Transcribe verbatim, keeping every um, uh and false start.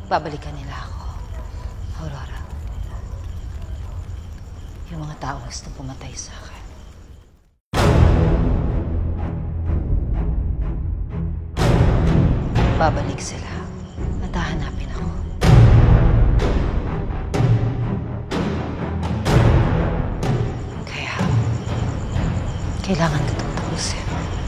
Babalikan nila ako. Aurora. Yung mga tao gusto pumatay sa akin. Babalik sila at hahanapin ako. Kaya, kailangan ko itong tapusin.